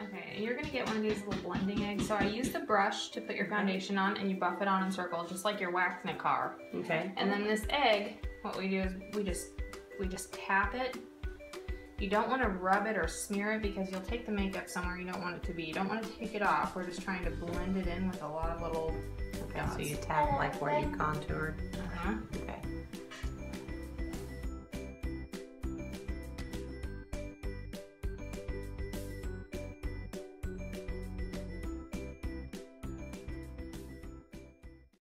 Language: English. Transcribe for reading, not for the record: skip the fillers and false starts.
Okay, and you're gonna get one of these little blending eggs. So I use the brush to put your foundation on, and you buff it on in circles, just like you're waxing a car. Okay. And then this egg, what we do is we just tap it. You don't want to rub it or smear it because you'll take the makeup somewhere you don't want it to be. You don't want to take it off. We're just trying to blend it in with a lot of little Okay, dots. so you tap like where you contoured. Uh-huh. Okay.